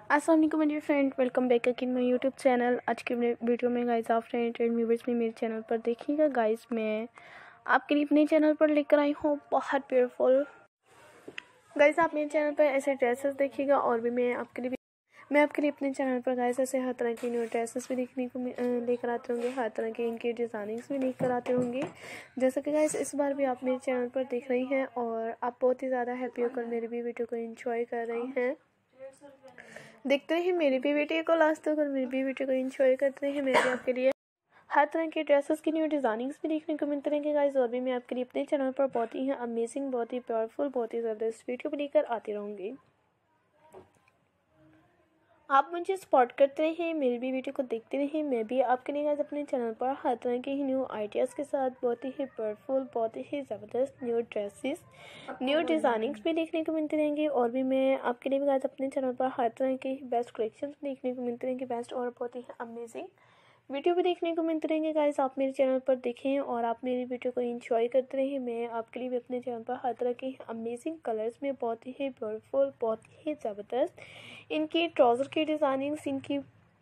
अस्सलाम वालेकुम मेरे friend, welcome back again my YouTube channel. आज के वीडियो में गाइस आप फ्रेंड एंड व्यूवर्स में मेरे चैनल पर देखिएगा। गाइस मैं आपके लिए अपने चैनल पर लेकर आई हूँ बहुत ब्यूटीफुल। गाइस आप मेरे चैनल पर ऐसे ड्रेसेस देखिएगा और भी मैं आपके लिए अपने चैनल पर गाइस ऐसे हर तरह की न्यू ड्रेसेस भी देखने को लेकर आते होंगे, हर तरह के इनके डिज़ाइनिंग्स भी लेकर आते होंगे। जैसा कि गाइस इस बार भी आप मेरे चैनल पर देख रही हैं और आप बहुत ही ज़्यादा हैप्पी होकर मेरी भी वीडियो को एंजॉय कर रही हैं। देखते रहिए मेरी भी वीडियो को लास्ट तक और मेरी भी वीडियो को एंजॉय करते रहिए। मैं भी आपके लिए हर तरह के ड्रेसेस की न्यू डिज़ाइनिंग्स भी देखने को मिलते रहेंगे गाइस, और भी मैं आपके लिए अपने चैनल पर बहुत ही अमेजिंग, बहुत ही पावरफुल, बहुत ही ज़बरदस्त वीडियो भी लेकर आती रहूँगी। आप मुझे सपोर्ट करते रहिए, मेरी भी वीडियो को देखते रहिए। मैं भी आपके लिए गाइस अपने चैनल पर हर तरह के ही न्यू आइडियाज़ के साथ बहुत ही पावरफुल, बहुत ही ज़बरदस्त न्यू ड्रेसेस, न्यू डिज़ाइनिंग्स भी देखने को मिलती रहेंगी। और भी मैं आपके लिए भी गाइस अपने चैनल पर हर तरह के बेस्ट कलेक्शंस देखने को मिलते रहेंगे, बेस्ट और बहुत ही अमेजिंग वीडियो भी देखने को मिलते रहेंगे। गाइस आप मेरे चैनल पर देखें और आप मेरी वीडियो को एंजॉय करते रहिए। मैं आपके लिए भी अपने चैनल पर हर तरह के अमेजिंग कलर्स में बहुत ही ब्यूटीफुल, बहुत ही ज़बरदस्त इनकी ट्राउज़र की डिज़ाइनिंग्स, इनकी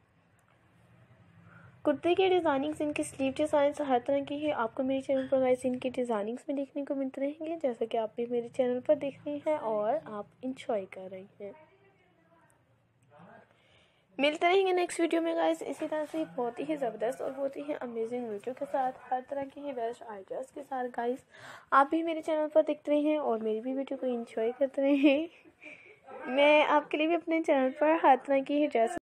कुर्ते की डिज़ाइनिंग्स, इनकी स्लीव डिज़ाइंस, हर तरह की ही आपको मेरे चैनल पर गाइस इनकी डिज़ाइनिंग्स में देखने को मिलते रहेंगे। जैसा कि आप भी मेरे चैनल पर देख रही हैं और आप इंजॉय कर रही हैं। मिलते रहेंगे नेक्स्ट वीडियो में गाइस इसी तरह से बहुत ही ज़बरदस्त और बहुत ही अमेजिंग वीडियो के साथ, हर तरह की ही बेस्ट आइडियाज़ के साथ। गाइस आप भी मेरे चैनल पर देखते रहें और मेरी भी वीडियो को एंजॉय करते रहें। मैं आपके लिए भी अपने चैनल पर हर तरह की ही ड्रेस